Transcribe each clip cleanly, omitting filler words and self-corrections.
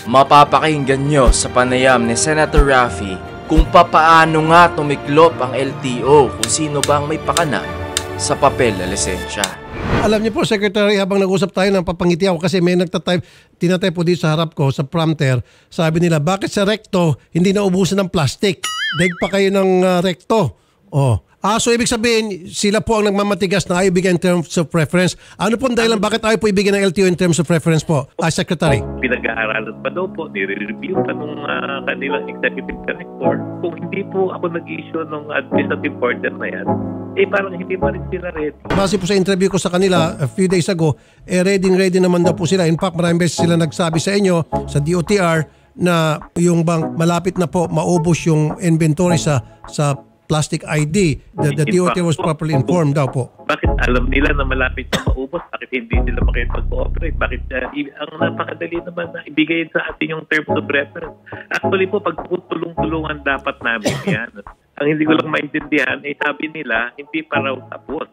Mapapakinggan nyo sa panayam ni Senator Raffy kung papaano nga tumiklop ang LTO kung sino bang may pakana sa papel na lisensya. Alam niyo po, Secretary, habang nag-usap tayo, napapangiti ako kasi may tinatay po dito sa harap ko, sa prompter. Sabi nila, bakit sa recto hindi naubusan ng plastic? Daig pa kayo ng recto. Oh. So ibig sabihin, sila po ang nagmamatigas na ayaw ibigay in terms of preference. Ano po ang dahilan bakit ayaw po ibigay ng LTO in terms of preference po, Secretary? Pinag-aaralan pa daw po, nire-review pa nung kanilang executive director. Kung hindi po ako nag-issue ng administrative order na yan, parang hindi pa rin sila ready. Base po sa interview ko sa kanila a few days ago, ready naman daw po sila. In fact, maraming beses sila nagsabi sa inyo, sa DOTR, na yung bang malapit na po maubos yung inventory sa plastic ID. The DOTR was properly informed daw po. Bakit alam nila na malapit na maubos? Bakit hindi nila makipag-cooperate? Bakit ang napakadali naman na ibigay sa atin yung terms of reference? Actually po, pagtulong-tulungan dapat namin yan. Ang hindi ko lang maintindihan, sabi nila, hindi pa raw tapos.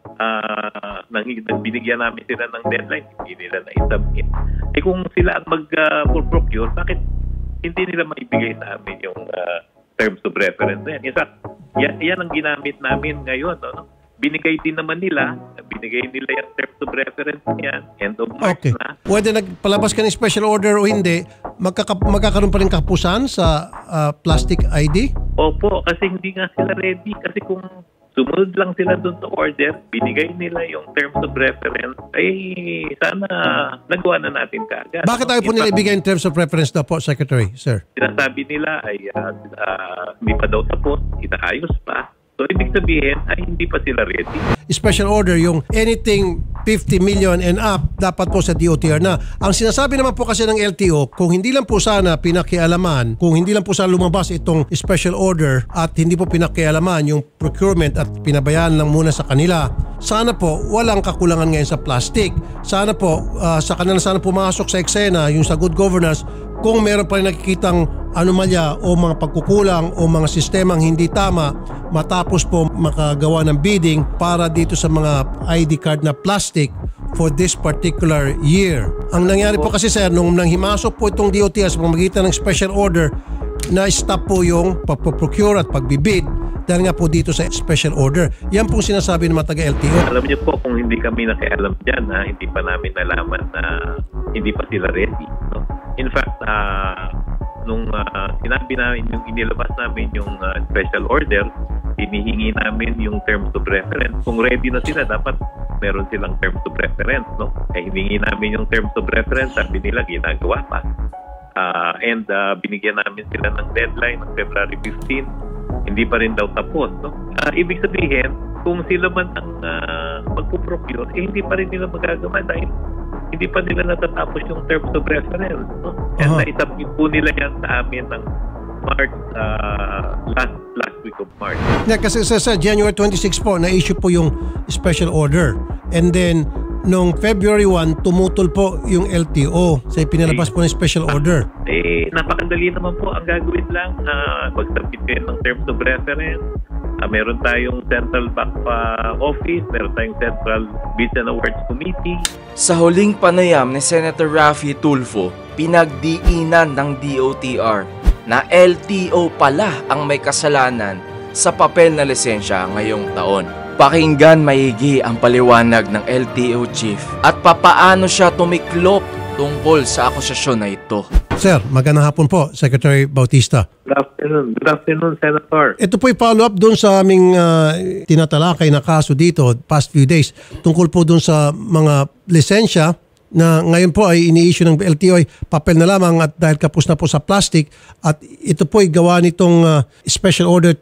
Binigyan namin sila ng deadline, hindi nila na-submit. Kung sila ang mag-procure, bakit hindi nila maibigay sa amin yung terms of reference na yan? In fact, yan ang ginamit namin ngayon. No? Binigay din naman nila yung terms of reference yan, end of March na. Pwede nagpalabas ka ng special order o hindi, magkakaroon pa rin kapusan sa plastic ID? Opo, kasi hindi nga sila ready. Kasi kung sumunod lang sila doon sa order, binigay nila yung terms of reference, sana nagawa na natin kaagad. Bakit tayo po nila ibigay yung terms of reference na po, Secretary, sir? Sinasabi nila hindi pa daw tapos, inaayos pa. So, ibig sabihin ay hindi pa sila ready. Special order, yung anything 50 million and up, dapat po sa DOTR na. Ang sinasabi naman po kasi ng LTO, kung hindi lang po sana pinakialaman, kung hindi lang po sana lumabas itong special order at hindi po pinakialaman yung procurement at pinabayaan lang muna sa kanila, sana po walang kakulangan ngayon sa plastic. Sana po sa kanila sana pumasok sa eksena yung sa good governance kung meron pa rin nakikitang anomalya o mga pagkukulang o mga sistemang hindi tama, matapos po makagawa ng bidding para dito sa mga ID card na plastic for this particular year. Ang nangyari po kasi, sir, nung nanghimasok po itong DOTR sa pamamagitan ng special order, na-stop po yung pagpo-procure at pagbibid dahil nga po dito sa special order. Yan pong sinasabi ng mga taga-LTO. Alam niyo po, kung hindi kami nakialam dyan, hindi pa namin nalaman na hindi pa sila ready. No? In fact, nung sinabi namin, yung inilabas namin yung special order, hinihingi namin yung terms of reference. Kung ready na sila, dapat meron silang terms of reference. No? Hiningi namin yung terms of reference, sabi nila ginagawa pa. And binigyan namin sila ng deadline ng February 15, hindi pa rin daw tapos. No? Ibig sabihin, kung sila man ang magpuprocure, hindi pa rin nila magagawa dahil hindi pa nila natatapos yung terms of reference. No? And naisabit po nila yan sa amin ng March, last week of March. Kasi sa January 26 po, na-issue po yung special order. And then, noong February 1, tumutol po yung LTO sa pinalabas po ng special order. Napakadali naman po. Ang gagawin lang, mag-submit kayo ng terms of reference. Meron tayong Central Back Office, meron tayong Central Bids and Awards Committee. Sa huling panayam ni Senator Raffy Tulfo, pinagdiinan ng DOTR na LTO pala ang may kasalanan sa papel na lisensya ngayong taon. Pakinggan maigi ang paliwanag ng LTO Chief at papaano siya tumiklop tungkol sa akusasyon na ito. Sir, magandang hapon po, Secretary Bautista. Good afternoon. Good afternoon, Senator. Ito po'y follow-up doon sa aming tinatalakay na kaso dito past few days tungkol po doon sa mga lisensya na ngayon po ay ini-issue ng LTO ay papel na lamang at dahil kapos na po sa plastic at ito po ay gawa nitong Special Order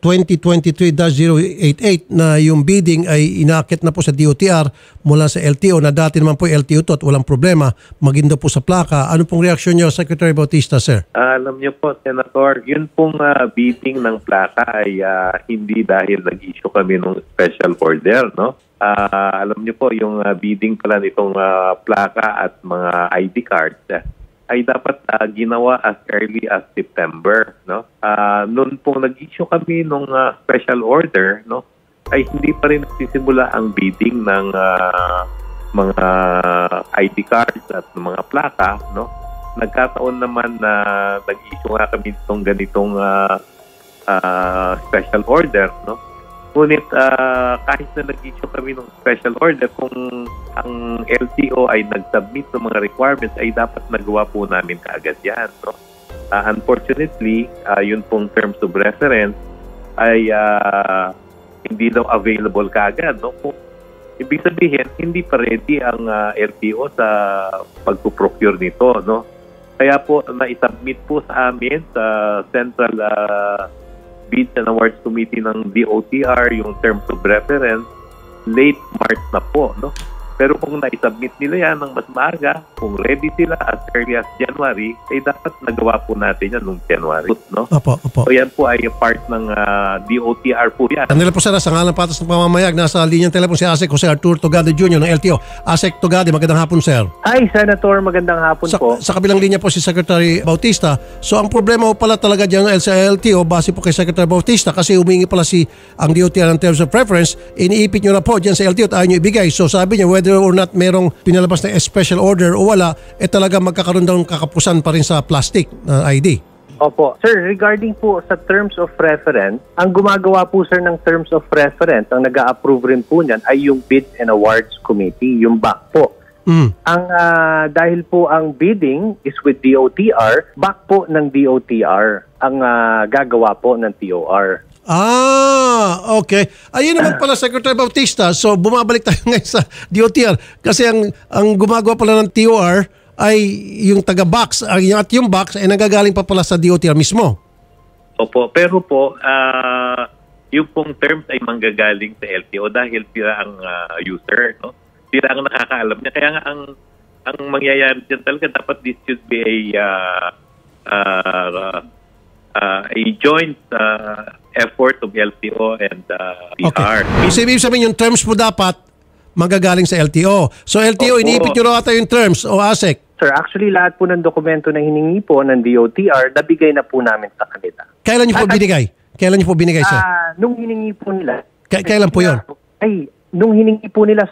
2023-088 na yung bidding ay inaakit na po sa DOTR mula sa LTO na dati naman po LTO to at walang problema maging daw po sa plaka. Ano pong reaksyon nyo, Secretary Bautista, sir? Alam niyo po, Senator, yun pong bidding ng plaka ay hindi dahil nag-issue kami ng special order, no? Alam niyo po, yung bidding pala nitong plaka at mga ID cards ay dapat ginawa as early as September. No? Noon po nag-issue kami ng special order, no, ay hindi pa rin nagsisimula ang bidding ng mga ID cards at mga plaka, no, nagkataon naman na nag-issue nga kami itong ganitong special order, no? Ngunit kahit na nag-issue kami ng special order, kung ang LTO ay nag-submit ng mga requirements, ay dapat nagawa po namin kaagad yan, no? Unfortunately, yun pong terms of reference ay hindi daw available kaagad, no? Kung ibig sabihin, hindi pa ready ang LTO sa pagpuprocure nito, no? Kaya po, na-submit po sa amin sa Central Bids and Awards Committee ng DOTR yung terms of reference late March na po, no? Pero kung na-submit nila yan ng mas maaga, kung ready sila as early as January, ay dapat nagawa po natin yan noong January, no? Opo. So yan po ay part ng DOTR po yan. Kanila po, sir, sa ngalan patas ng pamamayag, nasa linyang telepon si ASEC Jose Arturo Togade Jr. ng LTO. ASEC Togade, magandang hapon, sir. Hi, Senator. Magandang hapon po. Sa kabilang linya po si Secretary Bautista. So ang problema po pala talaga dyan sa LTO, base po kay Secretary Bautista, kasi humingi pala ang DOTR ng terms of preference, iniipit nyo na po dyan sa LTO at ayaw nyo ibigay. So sabi niya, whether or not merong pinalabas na special order o wala, talaga magkakaroon ng kakapusan pa rin sa plastic na ID. Opo. Sir, regarding po sa terms of reference, ang gumagawa po, sir, ng terms of reference, ang nag-a-approve rin po niyan ay yung Bids and Awards Committee, yung BAC po. Ang dahil po ang bidding is with DOTR, BAC po ng DOTR ang gagawa po ng TOR. Okay. Ayun naman pala, Secretary Bautista. So, bumabalik tayo ngayon sa DOTR. Kasi ang gumagawa pala ng TOR ay yung taga-box. At yung box ay nagagaling pa pala sa DOTR mismo. Opo. Pero po, yung pong terms ay manggagaling sa LTO dahil sila ang user, no? Sila ang nakakaalam niya. Kaya nga ang mangyayari dyan talaga, dapat this should be a joint effort of LTO and PR. Okay. Ibig sabihin yung terms po dapat magagaling sa LTO. So LTO, iniipit nyo raw ata yung terms o ASEC? Sir, actually lahat po ng dokumento na hiningi po ng DOTR, nabigay na po namin sa kanila. Kailan nyo po binigay? Kailan nyo po binigay, sir? Nung hiningi po nila. Kailan po yun? Nung hiningi po nila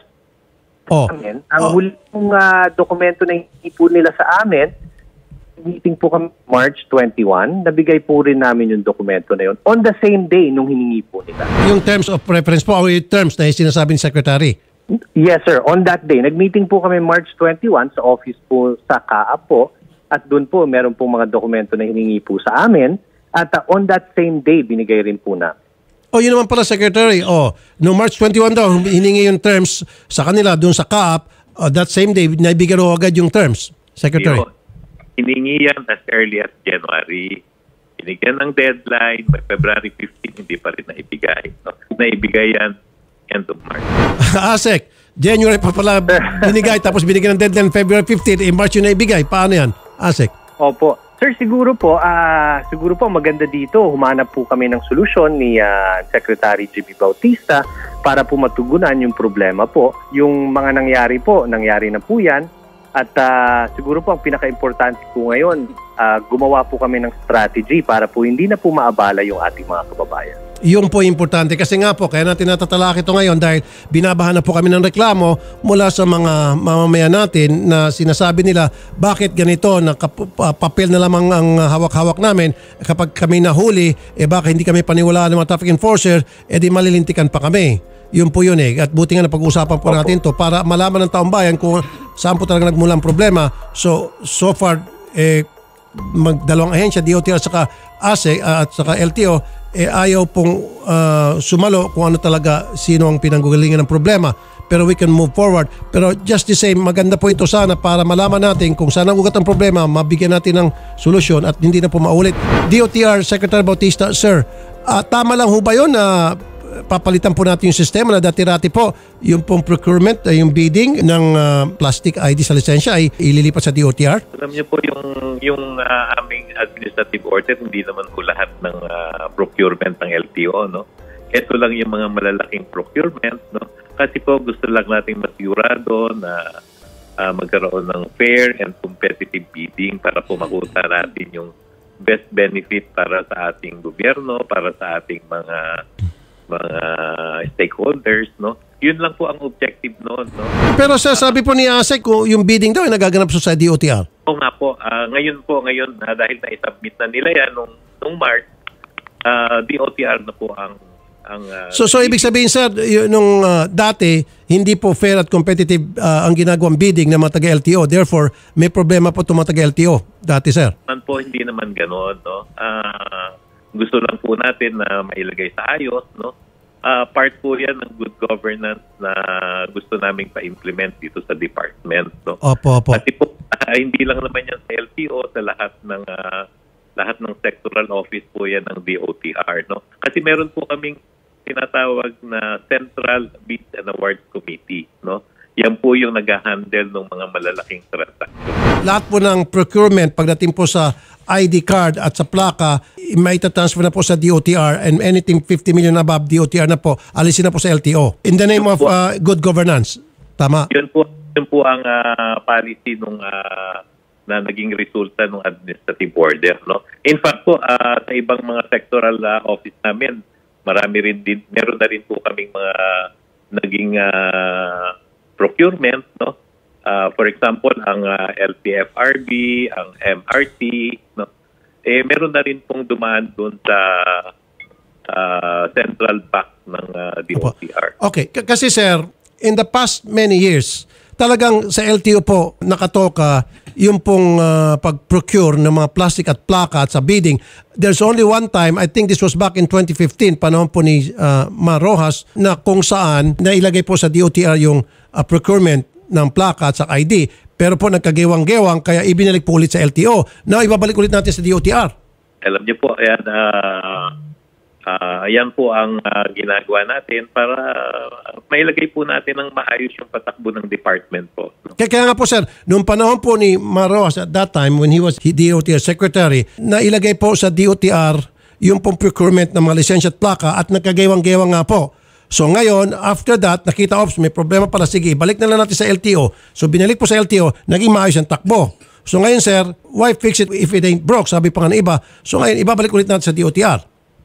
sa amin, ang huling dokumento na hiningi po nila sa amin, meeting po kami March 21, nabigay po rin namin yung dokumento na yun on the same day nung hiningi po nila. Yung terms of preference po o yung terms na yung sinasabi ni Secretary? Yes, sir. On that day, nag-meeting po kami March 21 sa office po sa CAAP po at doon po meron po mga dokumento na hiningi po sa amin at on that same day, binigay rin po na. Yun naman pala, Secretary. No March 21 daw, hiningi yung terms sa kanila doon sa CAAP. That same day, naibigay ro agad yung terms, Secretary. Hiningi yan as early as January. Binigyan ng deadline, by February 15, hindi pa rin naibigay. No? Naibigay yan end of March. ASEC, January pa pala binigay, tapos binigyan ng deadline February 15, March yun naibigay. Paano yan, ASEC? Opo. Sir, siguro po maganda dito. Humanap po kami ng solusyon ni Secretary Jimmy Bautista para po matugunan yung problema po. Yung mga nangyari na po yan. At siguro po ang pinaka-importante po ngayon, gumawa po kami ng strategy para po hindi na po maabala yung ating mga kababayan. Yung po importante kasi nga po, kaya natin natatalak ito ngayon dahil binabahan na po kami ng reklamo mula sa mga mamamayan natin na sinasabi nila bakit ganito, na papel na lamang ang hawak-hawak namin, kapag kami nahuli, bakit hindi kami paniwalaan ng mga traffic enforcer, di malilintikan pa kami. Yun po yun At buti nga na pag-usapan po natin to para malaman ng taong bayan kung saan po talaga nagmula ang problema. So far, magdalawang ahensya, DOTR at saka ASEC at saka LTO, ayaw pong sumalo kung ano talaga, sino ang pinanggugalingan ng problema. Pero we can move forward. Pero just the same, maganda po ito sana para malaman natin kung saan ang ugat ang problema, mabigyan natin ng solusyon at hindi na po maulit. DOTR Secretary Bautista, sir, tama lang ho ba yun na papalitan po natin yung sistema na dati-rati po yung pong procurement, yung bidding ng plastic ID sa lisensya ay ililipat sa DOTR? Alam niyo po yung aming administrative order, hindi naman po lahat ng procurement ng LTO, no? Ito lang yung mga malalaking procurement, no? Kasi po gusto lang natin masigurado na magkaroon ng fair and competitive bidding para po makuha natin yung best benefit para sa ating gobyerno, para sa ating mga stakeholders, no? Yun lang po ang objective noon, no? Pero sir, sabi po ni ASEC, yung bidding daw ay nagaganap sa DOTR. O nga po, ngayon dahil na-submit na nila yan nung March, DOTR na po ang So ibig sabihin sir, nung dati, hindi po fair at competitive ang ginagawang bidding ng mga taga-LTO. Therefore, may problema po itong mga taga-LTO dati sir. man po, hindi naman ganoon, no? Gusto lang po natin na mailagay sa ayos, no? Part po yan ng good governance na gusto naming pa-implement dito sa department, no? Opo. Kasi po, hindi lang naman yan sa LTO, sa lahat ng sectoral office po yan ng DOTR, no? Kasi meron po kaming tinatawag na Central Bids and Awards Committee, no? Yan po yung nag-handle ng mga malalaking transaction. Lahat po ng procurement pagdating po sa ID card at sa plaka, may transfer na po sa DOTR, and anything 50 million above DOTR na po, alisin na po sa LTO. In the name of good governance. Tama? Yun po ang policy na naging resulta ng administrative order, no? In fact po, sa ibang mga sectoral office namin, meron na rin po kaming mga naging procurement, no? For example, ang LTFRB, ang MRT, no? Meron na rin pong dumaan doon sa central bank ng DOTR. Okay, kasi sir, in the past many years, talagang sa LTO po nakatoka yung pong pag-procure ng mga plastic at plaka at sa bidding. There's only one time, I think this was back in 2015, panahon po ni Ma Rojas, na kung saan nailagay po sa DOTR yung procurement ng plaka at sa ID. Pero po nagkagewang-gewang, kaya ibinalik po ulit sa LTO. Now, ibabalik ulit natin sa DOTR. Alam niyo po, ayan po ang ginagawa natin para mailagay po natin ng maayos yung patakbo ng department po. Kaya nga po sir, noong panahon po ni Maros at that time when he was DOTR Secretary, na ilagay po sa DOTR yung pong procurement ng mga lisensya at plaka at nagkagewang-gewang nga po. So ngayon, after that, nakita may problema pala, sige, balik na lang natin sa LTO. So binalik po sa LTO, naging maayos ang takbo. So ngayon sir, why fix it if it ain't broke? Sabi pa nga ng iba. So ngayon, ibabalik ulit natin sa DOTR.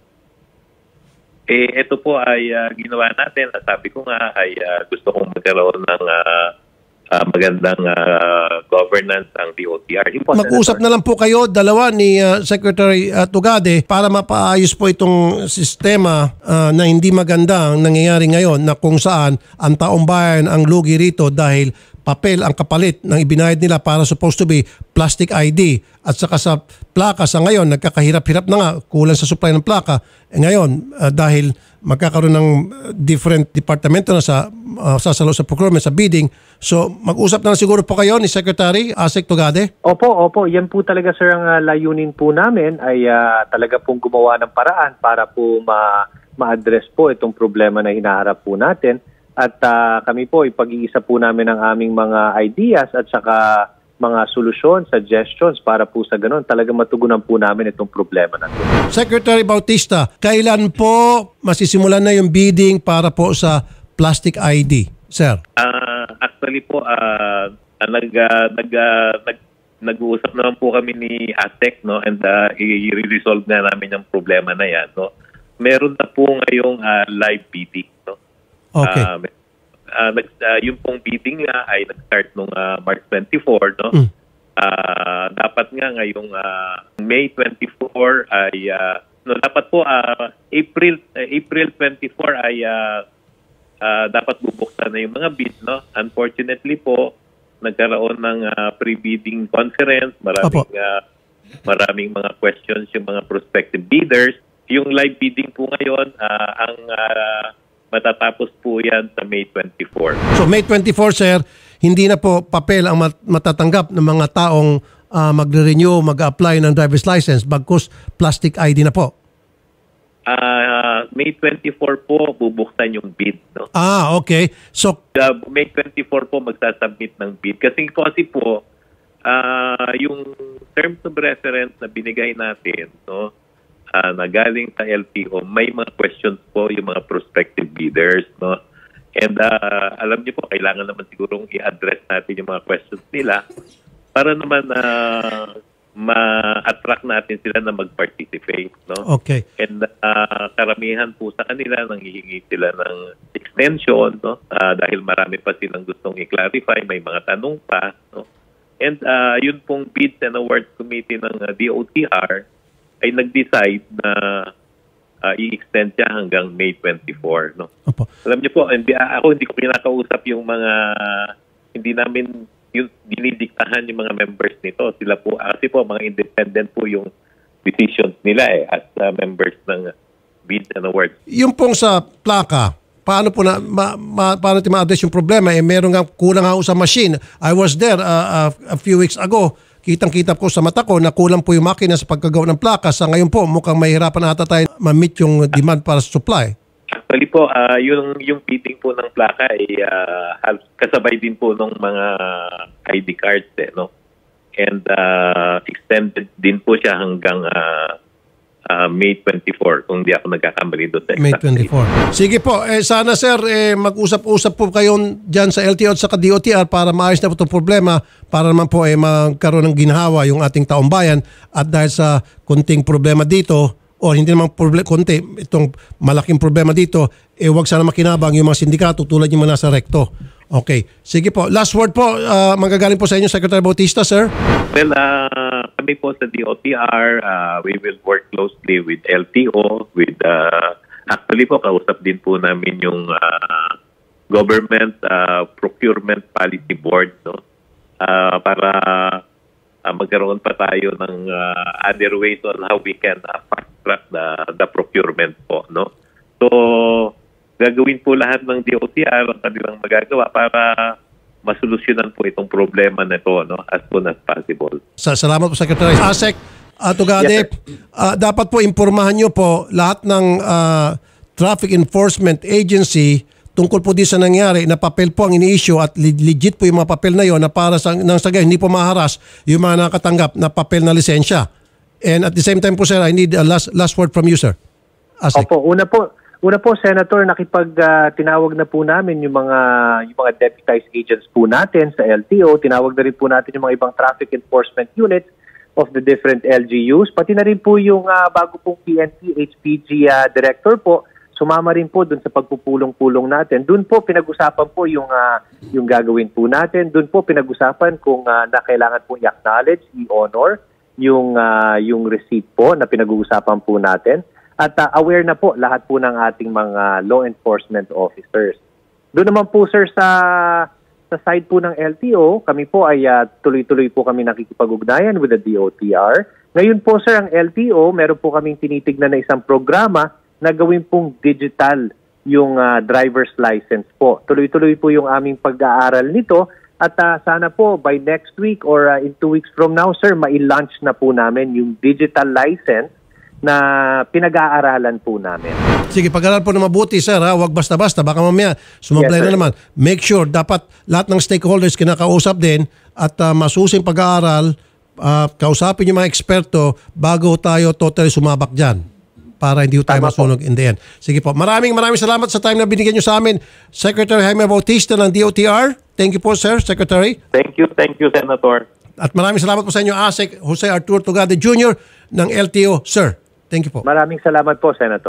Ito po ay ginawa natin. Sabi ko nga ay gusto kong magkaroon ng magandang governance ang DOTR. Mag-usap na lang po kayo, dalawa ni Secretary Tugade, para mapaayos po itong sistema na hindi maganda ang nangyayari ngayon, na kung saan ang taong bayan ang lugi rito dahil papel ang kapalit ng ibinayad nila para supposed to be plastic ID, at saka sa plaka sa ngayon nagkakahirap-hirap na nga, kulang sa supply ng plaka. Ngayon dahil magkakaroon ng different departamento na sa sasalo sa procurement, sa bidding, so mag-usap na siguro po kayo ni Secretary ASEC Tugade. Opo, yan po talaga sir ang layunin po namin ay talaga pong gumawa ng paraan para po ma-address po itong problema na hinaharap po natin. At kami po, ipag-iisa po namin ang aming mga ideas at saka mga solusyon, suggestions para po sa ganun talaga matugunan po namin itong problema na ito. Secretary Bautista, kailan po masisimulan na yung bidding para po sa plastic ID, sir? Actually po, nag-uusap naman po kami ni ASEC, no, and i-resolve na namin yung problema na yan, no. Meron na po ngayong live bidding, no. Okay. Yung pong bidding nga ay nag-start nung March 24, no? Dapat nga ngayong May 24 ay dapat po April 24 ay dapat bubuksan na yung mga bid, no? Unfortunately po, nagkaroon ng pre-bidding conference, maraming mga questions yung mga prospective bidders. Yung live bidding po ngayon ang matatapos po yan sa May 24. So May 24, sir, hindi na po papel ang matatanggap ng mga taong magre-renew, mag-apply ng driver's license, bagkus plastic ID na po. May 24 po bubuksan yung bid, no? Okay. So May 24 po magsasubmit ng bid kasi po yung terms of reference na binigay natin, no, na galing sa LTO, may mga questions po yung mga prospective bidders, no? And alam niyo po, kailangan naman sigurong i-address natin yung mga questions nila para naman ma-attract natin sila na mag-participate, no? Okay. And karamihan po sa kanila nanghihingi sila ng extension, no? Dahil marami pa silang gustong i-clarify, may mga tanong pa, no? And yun pong Bids and Awards Committee ng DOTR ay nag-decide na i-extend siya hanggang May 24, no? Opo. Alam niyo po, ako hindi ko pinakausap yung mga, hindi namin yung dinidiktahan yung mga members nito. Sila po, kasi po, mga independent po yung decisions nila as members ng Bids and Awards. Yung pong sa plaka, paano po paano natin ma-address yung problema? Meron nga kulang nga sa machine. I was there a few weeks ago. Kitang-kita ko sa mata ko na kulang po yung makina sa pagkagawa ng plaka. Sa ngayon po, mukhang mahirapan na ata tayo ma-meet yung demand para sa supply. Actually po, yung fitting po ng plaka ay kasabay din po ng mga ID cards, no? And extended din po siya hanggang May 24, kung di ako nagkakamali doon sa May exact date. 24. Sige po, sana sir, mag-usap-usap po kayo dyan sa LTO at sa DOTR para maayos na po itong problema, para naman po magkaroon ng ginhawa yung ating taong bayan. At dahil sa kunting problema dito, o hindi naman konti, itong malaking problema dito, wag sana makinabang yung mga sindikato tulad yung mga nasa rekto. Okay. Sige po. Last word po, manggagaling po sa inyo, Secretary Bautista, sir. Well, kami po sa DOTR, we will work closely with LTO, with actually po, kausap din po namin yung Government Procurement Policy Board, no? Para magkaroon pa tayo ng other ways on how we can fast-track the procurement po, no? So, gagawin po lahat ng DOTR ang kanilang magagawa para masolusyonan po itong problema na ito, no, as soon as possible. Salamat po, Secretary. ASEC, Tugade, dapat po impormahan nyo po lahat ng Traffic Enforcement Agency tungkol po di sa nangyari na papel po ang ini-issue at legit po yung mga papel na yon na para nang sa gayon hindi po maharas yung mga nakatanggap na papel na lisensya. And at the same time po, sir, I need a last word from you, sir. ASEC. Opo, una po, Senator, tinawag na po namin yung mga deputized agents po natin sa LTO. Tinawag na rin po natin yung mga ibang traffic enforcement units of the different LGUs. Pati na rin po yung bago pong PNP HPG director po, sumama rin po dun sa pagpupulong-pulong natin. Dun po pinag-usapan po yung gagawin po natin. Dun po pinag-usapan kung na kailangan po i-acknowledge, i-honor yung receipt po na pinag-uusapan po natin. At aware na po lahat po ng ating mga law enforcement officers. Doon naman po, sir, sa side po ng LTO, kami po ay tuloy-tuloy po kami nakikipag-ugnayan with the DOTR. Ngayon po, sir, ang LTO, meron po kaming tinitignan na isang programa na gawin pong digital yung driver's license po. Tuloy-tuloy po yung aming pag-aaral nito at sana po by next week or in 2 weeks from now, sir, ma-launch na po namin yung digital license na pinag-aaralan po namin. Sige, pag-aaral po na mabuti, sir. Huwag basta-basta. Baka mamaya sumablay na naman. Make sure, dapat lahat ng stakeholders kinakausap din at masusing pag-aaral, kausapin yung mga eksperto bago tayo totally sumabak dyan para hindi tayo masunog in the end. Sige po. Maraming salamat sa time na binigyan nyo sa amin. Secretary Jaime Bautista ng DOTR. Thank you po, sir, Secretary. Thank you, Senator. At maraming salamat po sa inyo, ASEC Jose Arturo Tugade Jr. ng LTO, sir. Thank you po. Maraming salamat po, Senator.